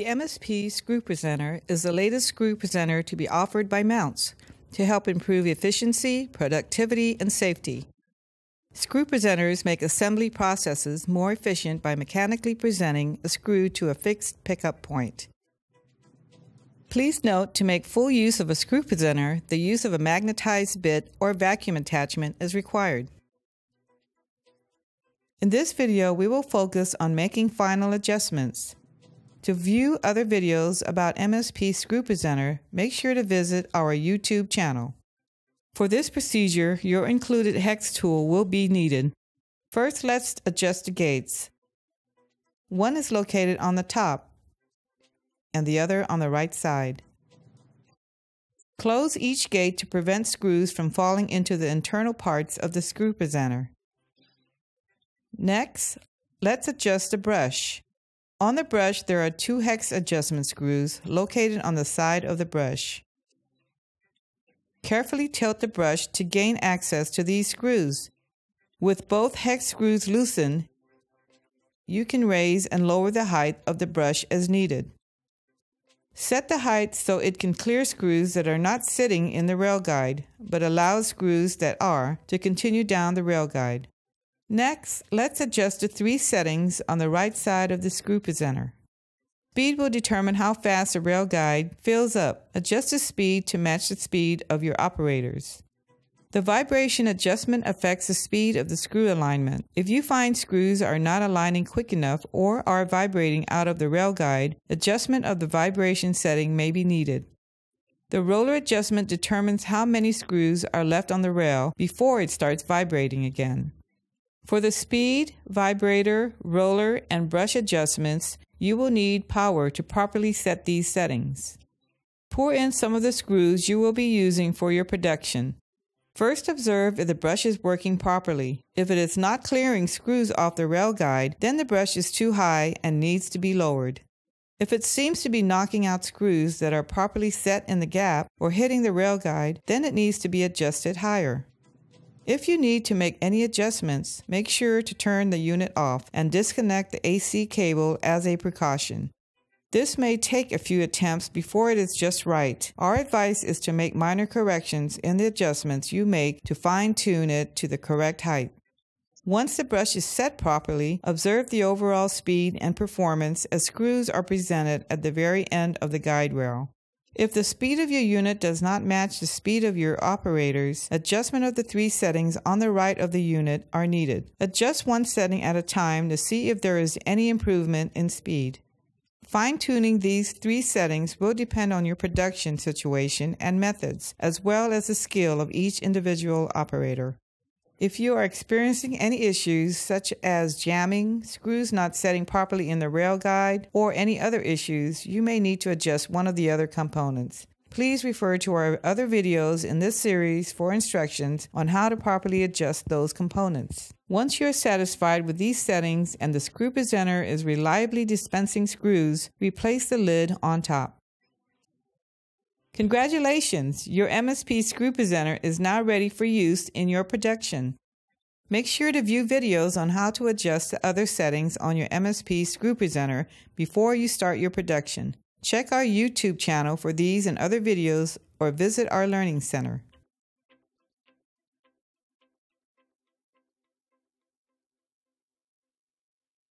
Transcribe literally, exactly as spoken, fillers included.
The M S P Screw Presenter is the latest screw presenter to be offered by Mounts to help improve efficiency, productivity, and safety. Screw presenters make assembly processes more efficient by mechanically presenting a screw to a fixed pickup point. Please note, to make full use of a screw presenter, the use of a magnetized bit or vacuum attachment is required. In this video, we will focus on making final adjustments. To view other videos about M S P Screw Presenter, make sure to visit our YouTube channel. For this procedure, your included hex tool will be needed. First, let's adjust the gates. One is located on the top and the other on the right side. Close each gate to prevent screws from falling into the internal parts of the screw presenter. Next, let's adjust the brush. On the brush, there are two hex adjustment screws located on the side of the brush. Carefully tilt the brush to gain access to these screws. With both hex screws loosened, you can raise and lower the height of the brush as needed. Set the height so it can clear screws that are not sitting in the rail guide, but allows screws that are to continue down the rail guide. Next, let's adjust the three settings on the right side of the screw presenter. Speed will determine how fast the rail guide fills up. Adjust the speed to match the speed of your operators. The vibration adjustment affects the speed of the screw alignment. If you find screws are not aligning quick enough or are vibrating out of the rail guide, adjustment of the vibration setting may be needed. The roller adjustment determines how many screws are left on the rail before it starts vibrating again. For the speed, vibrator, roller, and brush adjustments, you will need power to properly set these settings. Pour in some of the screws you will be using for your production. First, observe if the brush is working properly. If it is not clearing screws off the rail guide, then the brush is too high and needs to be lowered. If it seems to be knocking out screws that are properly set in the gap or hitting the rail guide, then it needs to be adjusted higher. If you need to make any adjustments, make sure to turn the unit off and disconnect the A C cable as a precaution. This may take a few attempts before it is just right. Our advice is to make minor corrections in the adjustments you make to fine-tune it to the correct height. Once the brush is set properly, observe the overall speed and performance as screws are presented at the very end of the guide rail. If the speed of your unit does not match the speed of your operators, adjustment of the three settings on the right of the unit are needed. Adjust one setting at a time to see if there is any improvement in speed. Fine-tuning these three settings will depend on your production situation and methods, as well as the skill of each individual operator. If you are experiencing any issues such as jamming, screws not setting properly in the rail guide, or any other issues, you may need to adjust one of the other components. Please refer to our other videos in this series for instructions on how to properly adjust those components. Once you are satisfied with these settings and the screw presenter is reliably dispensing screws, replace the lid on top. Congratulations! Your M S P Screw Presenter is now ready for use in your production. Make sure to view videos on how to adjust the other settings on your M S P Screw Presenter before you start your production. Check our YouTube channel for these and other videos or visit our Learning Center.